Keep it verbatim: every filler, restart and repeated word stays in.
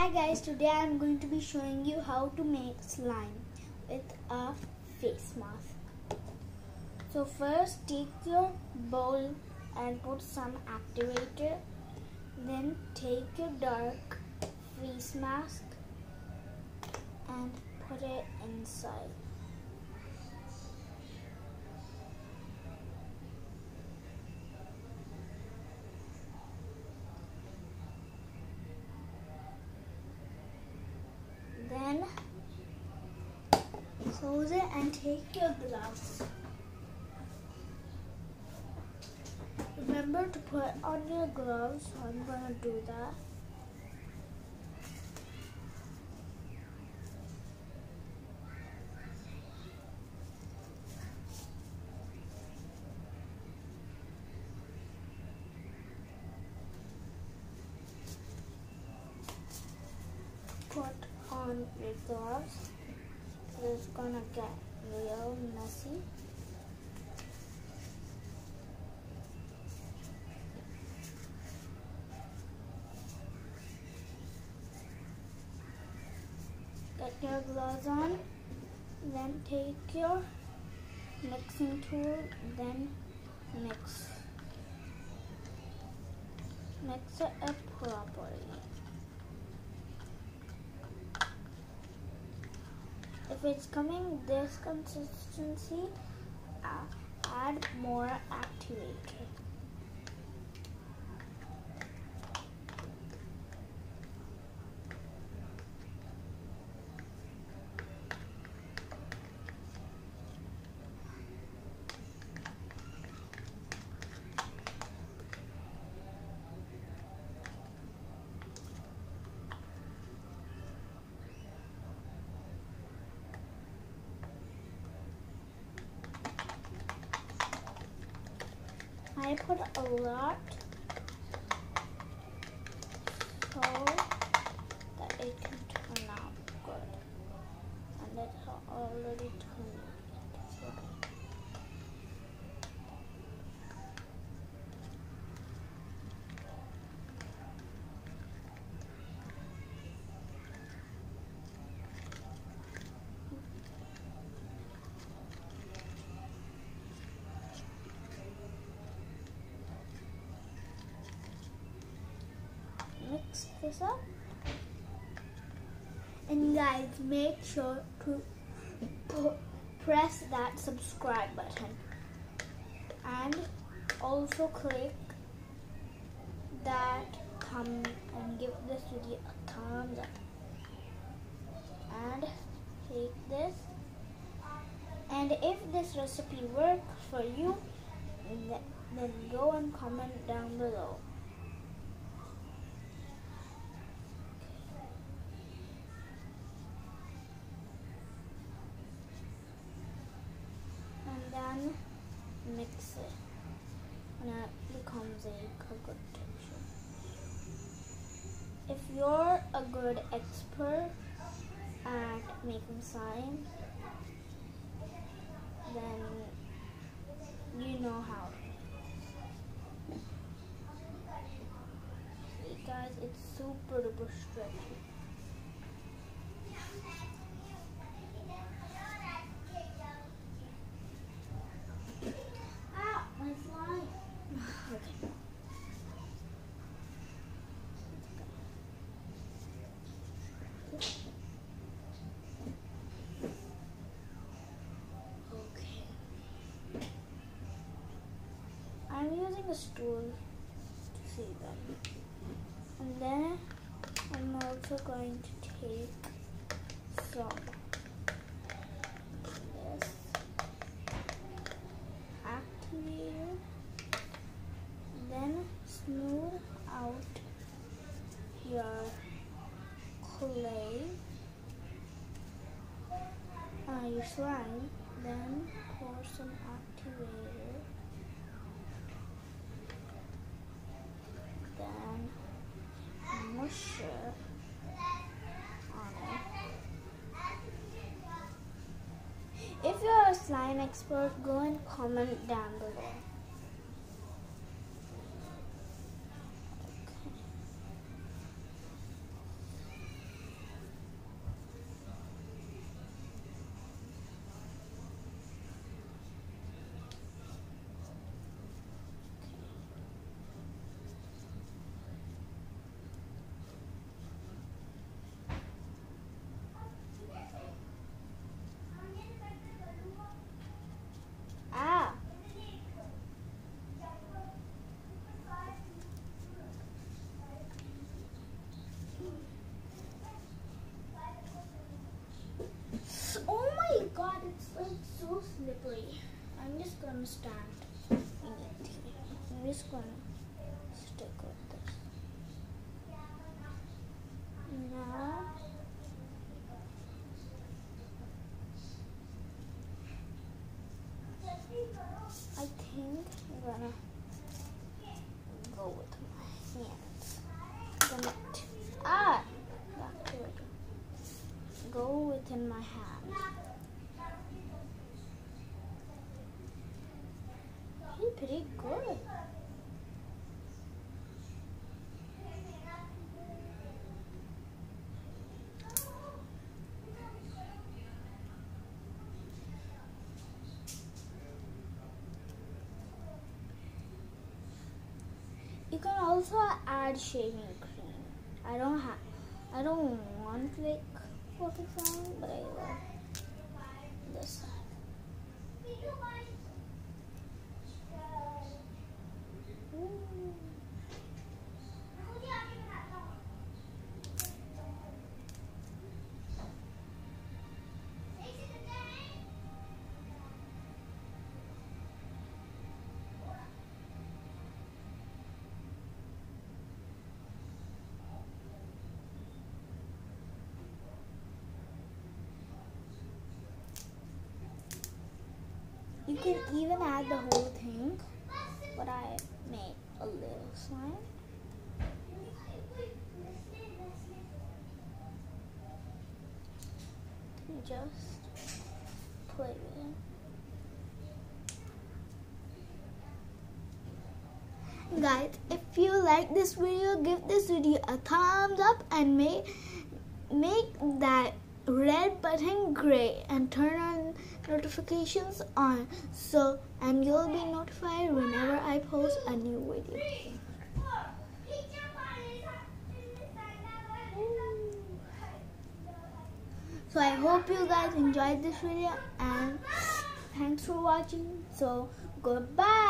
Hi guys, today I am going to be showing you how to make slime with a face mask. So first take your bowl and put some activator. Then take your dark face mask and put it inside. Then close it and take your gloves. Remember to put on your gloves, so I'm going to do that. Put on your gloves. It's gonna get real messy. Get your gloves on, then take your mixing tool, then mix. Mix it up properly. If it's coming this consistency, uh, add more activator. I put a lot so that it can turn out good, and it's already turned out. Mix this up, and guys, make sure to put, press that subscribe button and also click that thumb and give this video a thumbs up, and take this, and if this recipe works for you, then go and comment down below. Then mix it and it becomes a good texture. If you're a good expert at making slime, then you know how. See guys, it's super duper stretchy. I'm using a stool to see them. And then I'm also going to take some this activator, then smooth out your clay, uh, your slime, then pour some activator. Then mush it on it. If you're a slime expert, go and comment down below. Okay. one stand we need here. I'm just gonna stick with this. Now I think I'm gonna go with my hands. Gonna t- ah, back to it. Go within my hand. He's pretty good. You can also add shaving cream. I don't have, I don't want like perfect sound, but I love this sound. You can even add the whole thing, but I made a little slime. And just play with it. Guys, if you like this video, give this video a thumbs up and make make that red button gray and turn on notifications on, so and you'll be notified whenever I post a new video. So I hope you guys enjoyed this video, and thanks for watching. So goodbye.